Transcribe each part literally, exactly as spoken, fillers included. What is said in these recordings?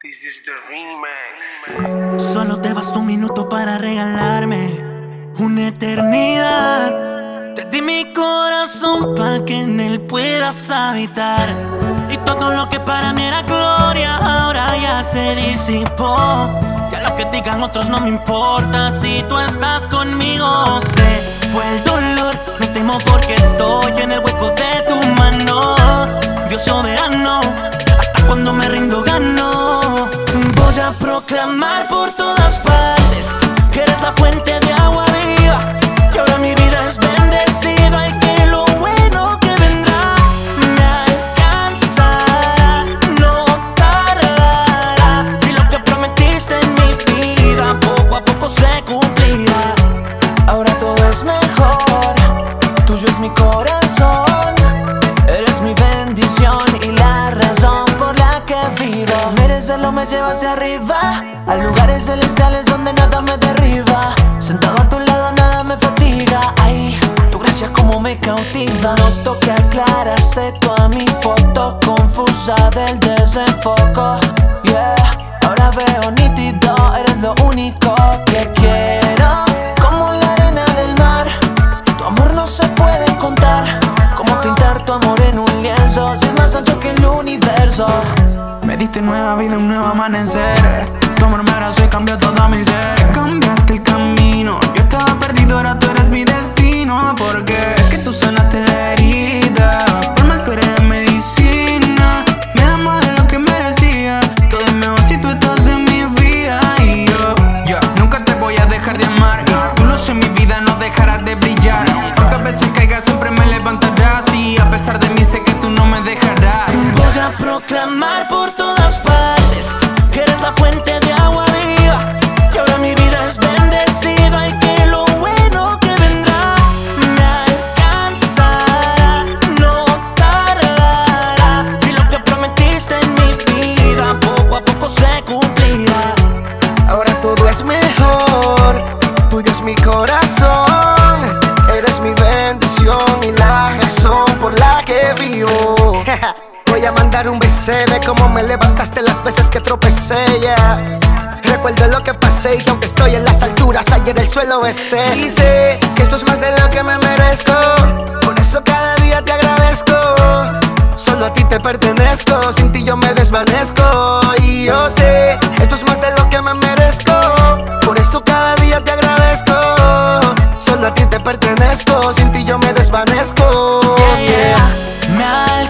This is the remix. Solo te basta un minuto para regalarme una eternidad. Te di mi corazón pa' que en él puedas habitar. Y todo lo que para mí era gloria ahora ya se disipó. Ya lo que digan otros no me importa si tú estás conmigo. Se fue el dolor, no temo porque estoy en el hueco de tu mano. Dios soberano, hasta cuando me rindo gano. Voy a proclamar por todas partes que eres la fuente de agua viva, que ahora mi vida es bendecida y que lo bueno que vendrá me alcanzará, no tardará. Y lo que prometiste en mi vida poco a poco se cumplirá. Ahora todo es mejor, tuyo es mi corazón, eres mi bendición y la razón por la que vivo. Merecerlo me llevas de arriba, a lugares celestiales donde nada me derriba. Sentado a tu lado nada me fatiga, ay, tu gracia como me cautiva. Noto que aclaraste toda mi foto confusa del desenfoco, yeah. Ahora veo nítido, eres lo único que quiero. Como la arena del mar, tu amor no se puede contar. Como pintar tu amor en un lienzo, si es más ancho que el universo. Me diste nueva vida, un nuevo amanecer. Tu amor me abrazó y cambió todo mi ser. Cambiaste el camino, yo estaba perdido, ahora tú eres mi destino. Porque es que tú sanaste la herida, por mal tú eres medicina. Me da más de lo que merecía, todo es mejor si tú estás en mi vida. Y yo, yo nunca te voy a dejar de amar. Tú lo sé, mi vida no dejarás de brillar. Aunque a veces caiga siempre me levantarás. Y a pesar de mí sé que tú no me dejarás. Voy a proclamar por todas partes que eres la fuente de agua viva, que ahora mi vida es bendecida y que lo bueno que vendrá me alcanzará, no tardará. Y lo que prometiste en mi vida poco a poco se cumplirá. Ahora todo es mejor, tuyo es mi corazón, eres mi bendición y la razón por la que vivo. Voy a mandar un beso de cómo me levantaste las veces que tropecé, yeah. Recuerdo lo que pasé y que aunque estoy en las alturas, ayer el suelo besé. Y sé que esto es más de lo que me merezco, por eso cada día te agradezco. Solo a ti te pertenezco, sin ti yo me desvanezco. Y yo sé, esto es más de lo que me merezco, por eso cada día te agradezco. Solo a ti te pertenezco, sin ti yo me desvanezco, yeah, yeah. Me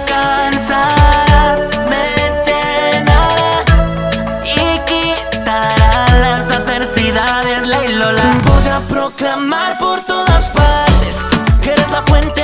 alcanzará, me llenará y quitará las adversidades, la y Lola. Voy a proclamar por todas partes que eres la fuente